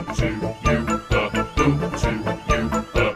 to you, boo to you,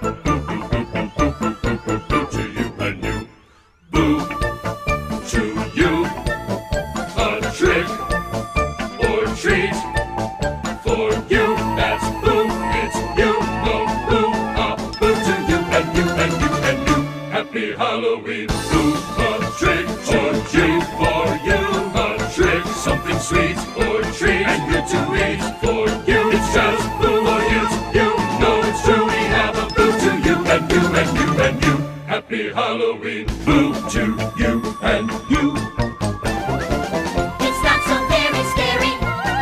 boo to you and you. Boo to you, a trick or treat for you. That's boo, it's you, no boo, boo to you and you and you and you. Happy Halloween, boo, a trick or treat for you. A trick, something sweet or treat and good to eat for you. It's just boo or it's you, no it's true. We have a boo to you and you and you and you. Happy Halloween, boo to you and you. It's not so very scary.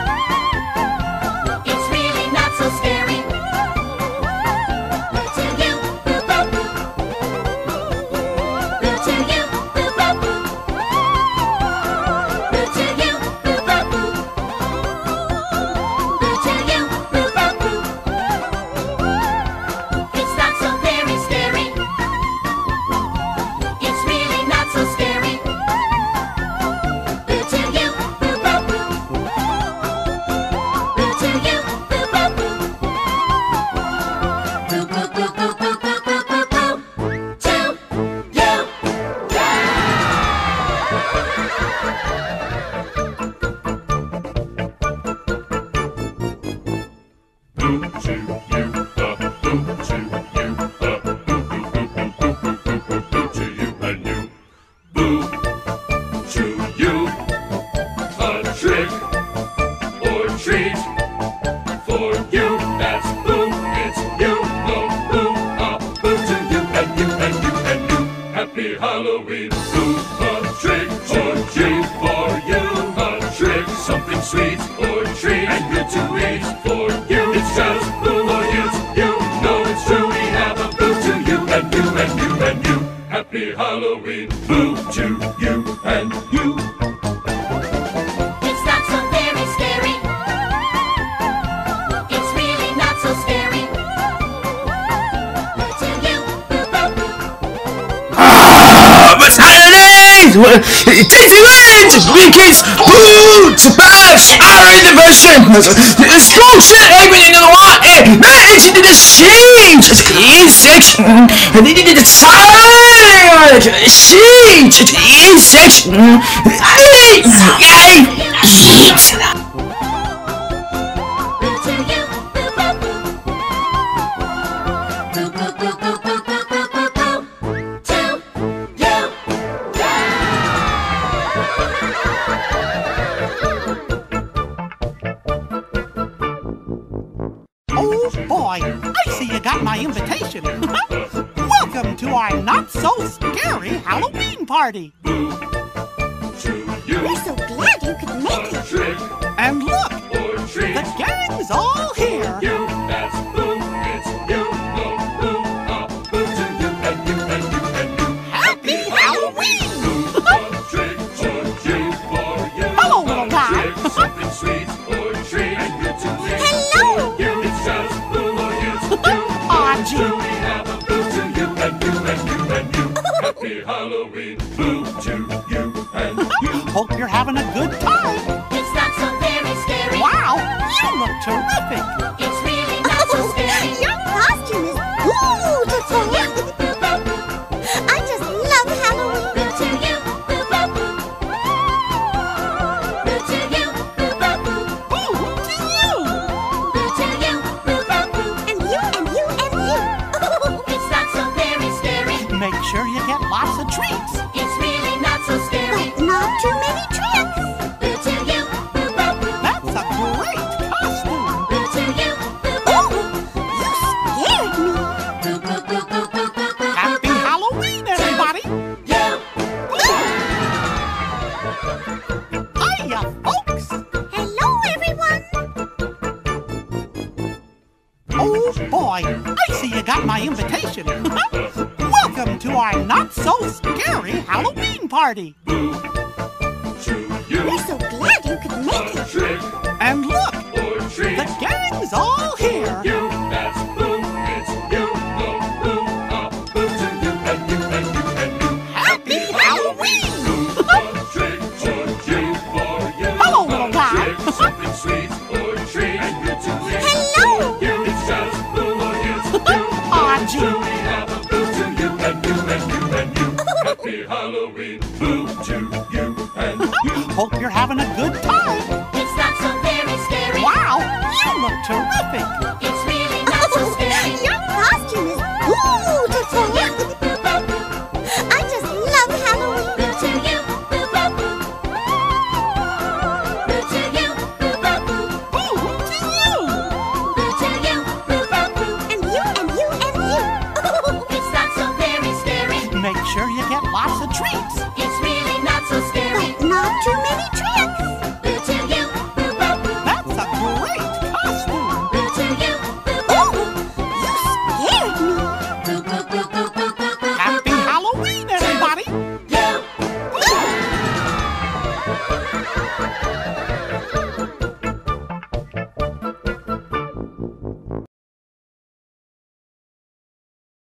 It's really not so scary. Boo to you, boo boo boo. Boo to you, boo boo boo. Boo to you, boo boo boo. Boo to you, boo boo boo. It's not so very scary. It's really not so scary. Boo to you, boo boo boo. Boo to you, boo boo boo. Boo boo boo boo boo boo boo boo boo. To you. Boo to you, boo to you, boo to you and you. Boo to you, a trick or treat for you. That's boo, it's you, no boo, boo to you and you and you and you. Happy Halloween, boo, a trick or treat for you. A trick, something sweet or treat and good to eat for you. It's just boo or it's you, no it's true. We have a boo to you and you and you and you. Happy Halloween, boo to you and you. It's not so very scary. It's really not so scary. Boo to you, boo boo boo. What's happening? Disneyland! Weekends! Boo! To bash! Our innovation! Strong shit happening in the water! It's into the sheet! Section! And they did the side! Sheet! Section! Yay! Boo to you, boo boo boo. Boo boo boo boo boo boo boo boo boo. To you. Oh boy, I see you got my invitation. Welcome to our not-so-scary Halloween party. Boo to you, We're so glad you could make a it. trick And look, or treat. the gang's all here. You, that's boo, it's you, no boo, boo to you and you and you and you. Happy Halloween! A trick or treat for you. Hello, little A guy. trick, something sweet or treat and good to eat. Hello. You, it's just boo or it's you. Aw, It's gee. true, we have a boo to you and you and you and you. Happy Halloween, boo to you and you. Hope you're having a good time. It's not so very scary. Wow, you look terrific. It's really not so scary. Your costume is beautiful. Boo boo boo. I just love Halloween. Boo to you, boo boo boo. Boo to you, boo boo boo. Boo to you. Boo to you, boo boo boo. And you and you and you. It's not so very scary. Make sure you get lots of treats. It's really not so scary. But not too many tricks. Boo to you, boo boo boo. That's a great costume. Boo to you, boo boo Oh, boo. you scared me. Boo boo boo boo boo boo boo. Happy Halloween, everybody. You. Hiya, folks. Hello, everyone. Oh boy, I see you got my invitation. Welcome to our not-so-scary Halloween party. Boo to you, We're so glad you could make a it. trick And look, or treat. the gang's all here. You, that's boo, it's you, no boo, boo to you and you and you and you. Happy Halloween. A trick or treat for you. Hello, little guy. A trick, something sweet or treat and good to eat. Hello. hope you're having a good